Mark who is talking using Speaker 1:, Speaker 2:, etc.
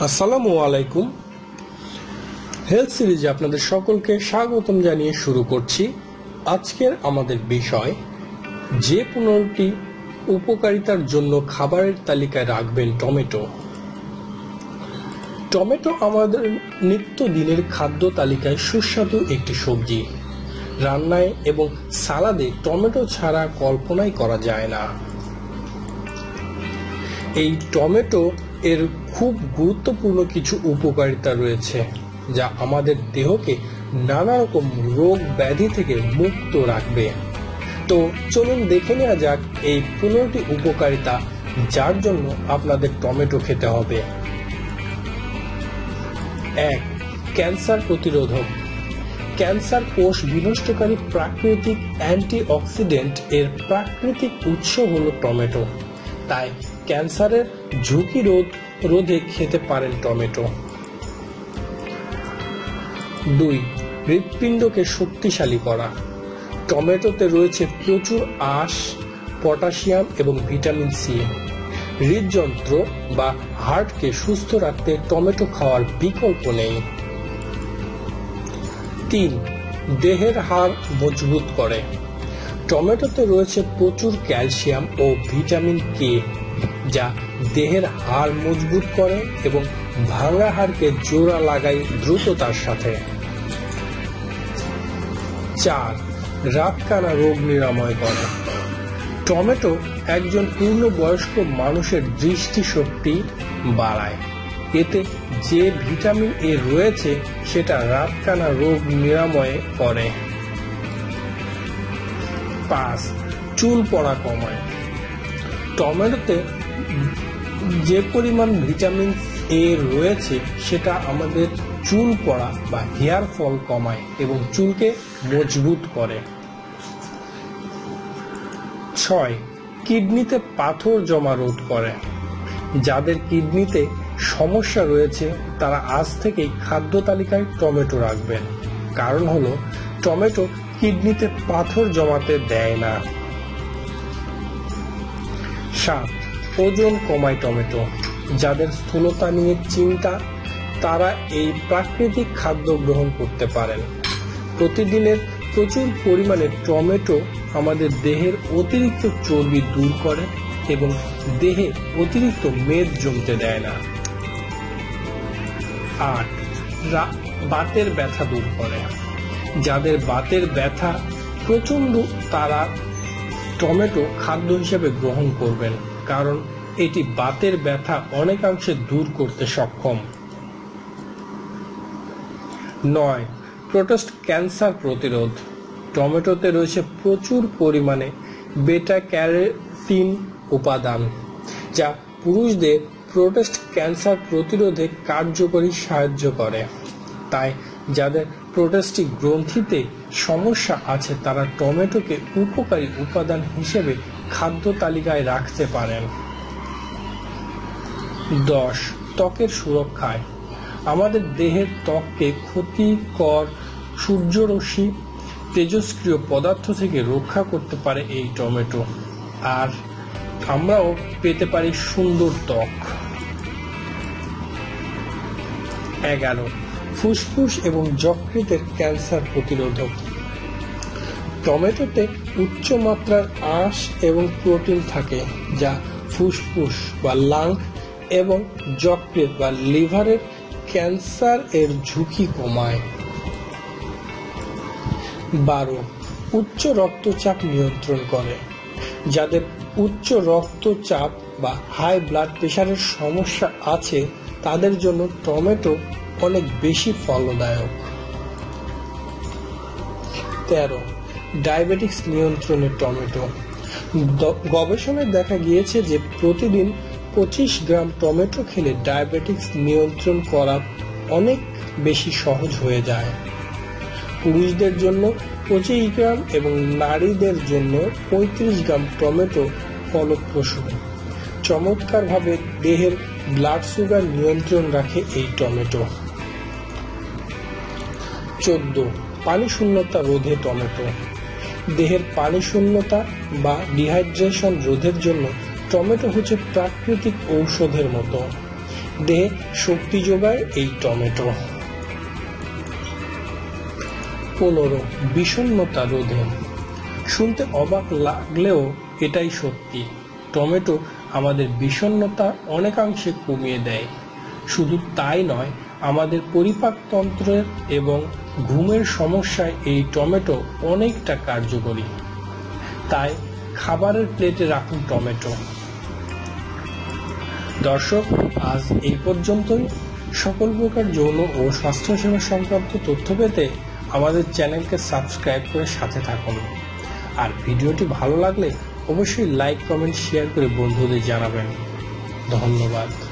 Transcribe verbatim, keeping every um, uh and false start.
Speaker 1: আসসালামু আলাইকুম। হেলথ সিরিজে আপনাদের সকলকে স্বাগতম জানিয়ে শুরু করছি। আজকের আমাদের বিষয়, যে পনেরোটি উপকারিতার জন্য খাবারের তালিকায় রাখবেন টমেটো। টমেটো আমাদের নিত্যদিনের খাদ্য তালিকায় সুস্বাদু একটি সবজি। রান্নায় এবং সালাদে টমেটো ছাড়া কল্পনাই করা যায় না। এই টমেটো এর খুব গুরুত্বপূর্ণ কিছু উপকারিতা রয়েছে, যা আমাদের দেহকে নানা রকম রোগ ব্যাধি থেকে মুক্ত রাখবে। তো চলুন দেখে নেওয়া যাক এই পনেরোটি উপকারিতা যার জন্য আপনাদের টমেটো খেতে হবে। এক, ক্যান্সার প্রতিরোধক। ক্যান্সার কোষ বিনষ্টকারী প্রাকৃতিক অ্যান্টিঅক্সিডেন্ট এর প্রাকৃতিক উৎস হলো টমেটো, তাই ক্যান্সারের ঝুঁকি রোধ রোধে খেতে পারেন টমেটো। দুই, হৃৎপিণ্ডকে শক্তিশালী করা। টমেটোতে রয়েছে প্রচুর আঁশ, পটাশিয়াম এবং ভিটামিন সি। হৃদযন্ত্র বা হার্টকে সুস্থ রাখতে টমেটো খাওয়ার বিকল্প নেই। তিন, দেহের হাড় মজবুত করে। টমেটোতে রয়েছে প্রচুর ক্যালসিয়াম ও ভিটামিন কে, যা দেহের হাড় মজবুত করে এবং ভাঙা হাড়কে জোড়া লাগায় দ্রুততার সাথে। চার, রাতকানা রোগ নিরাময় করে। টমেটো একজন পূর্ণবয়স্ক মানুষের দৃষ্টিশক্তি বাড়ায়। এতে যে ভিটামিন এ রয়েছে সেটা রাতকানা রোগ নিরাময় করে। পাঁচ, চুল পড়া কমায়। টমেটোতে যে পরিমাণ ভিটামিন এ রয়েছে সেটা আমাদের চুল পড়া বা হেয়ার ফল কমায় এবং চুলকে মজবুত করে। ছয়, কিডনিতে পাথর জমা রোধ করে। যাদের কিডনিতে সমস্যা রয়েছে তারা আজ থেকেই খাদ্য তালিকায় টমেটো রাখবেন, কারণ হলো টমেটো কিডনিতে পাথর জমাতে দেয় না। সাত, ওজন কমায় টমেটো। যাদের স্থূলতা নিয়ে চিন্তা তারা এই প্রাকৃতিক খাদ্য গ্রহণ করতে পারেন। প্রতিদিনের প্রচুর পরিমাণে টমেটো আমাদের দেহের অতিরিক্ত চর্বি দূর করে এবং দেহে অতিরিক্ত মেদ জমতে দেয় না। আট, বাতের ব্যথা দূর করে। যাদের বাতের ব্যথা প্রচন্ড তারা টমেটো খাদ্য হিসেবে গ্রহণ করবেন, কারণ এটি বাতের ব্যথা অনেকাংশে দূর করতে সক্ষম। নয়, প্রোস্টেট ক্যান্সার প্রতিরোধ। টমেটোতে রয়েছে প্রচুর পরিমাণে বেটা ক্যারোটিন উপাদান, যা পুরুষদের প্রোস্টেট ক্যান্সার প্রতিরোধে কার্যকরী সাহায্য করে। তাই যাদের প্রোস্টেট গ্রন্থিতে সমস্যা আছে তারা টমেটোকে উপকারী উপাদান হিসেবে খাদ্য তালিকায় রাখতে পারেন। দশ, ত্বকের সুরক্ষায়। আমাদের দেহের ত্বককে ক্ষতিকর সূর্যরশ্মি তেজস্ক্রিয় পদার্থ থেকে রক্ষা করতে পারে এই টমেটো, আর আমরাও পেতে পারি সুন্দর ত্বক। এগারো, ফুসফুস এবং যকৃতের ক্যান্সার প্রতিরোধক। টমেটোতে উচ্চ মাত্রার আঁশ এবং প্রোটিন থাকে, যা ফুসফুস বা লাং এবং যকৃৎ বা লিভারের ক্যান্সার এর ঝুঁকি কমায়। বারো, উচ্চ রক্তচাপ নিয়ন্ত্রণ করে। যাদের উচ্চ রক্তচাপ বা হাই ব্লাড প্রেশারের সমস্যা আছে তাদের জন্য টমেটো অনেক বেশি ফলদায়ক। তেরো, ডায়াবেটিক্স নিয়ন্ত্রণে টমেটো। গবেষণায় দেখা গিয়েছে যে প্রতিদিন পঁচিশ গ্রাম টমেটো খেলে ডায়াবেটিক্স নিয়ন্ত্রণ করা অনেক বেশি সহজ হয়ে যায়। পুরুষদের জন্য পঁচিশ গ্রাম এবং নারীদের জন্য পঁয়ত্রিশ গ্রাম টমেটো ফলপ্রসূ। চমৎকারভাবে দেহের ব্লাড সুগার নিয়ন্ত্রণ রাখে এই টমেটো। চোদ্দ, পানি শূন্যতা রোধে টমেটো। দেহের পানি শূন্যতা বা ডিহাইড্রেশন রোধের জন্য টমেটো হচ্ছে প্রাকৃতিক ঔষধের মতো। দেহে শক্তি যোগায় এই টমেটো। পনেরো বিষণ্ণতা রোধে। শুনতে অবাক লাগলেও এটাই সত্যি, টমেটো আমাদের বিষণ্ণতা অনেকাংশে কমিয়ে দেয়। শুধু তাই নয়, আমাদের পরিপাকতন্ত্রের এবং ঘুমের সমস্যায় এই টমেটো অনেকটা কার্যকরী। তাই খাবারের প্লেটে রাখুন টমেটো। দর্শক, আজ এই পর্যন্তই। সকল প্রকার যৌন ও স্বাস্থ্যসেবা সংক্রান্ত তথ্য পেতে আমাদের চ্যানেলকে সাবস্ক্রাইব করে সাথে থাকুন। আর ভিডিওটি ভালো লাগলে অবশ্যই লাইক, কমেন্ট, শেয়ার করে বন্ধুদের জানাবেন। ধন্যবাদ।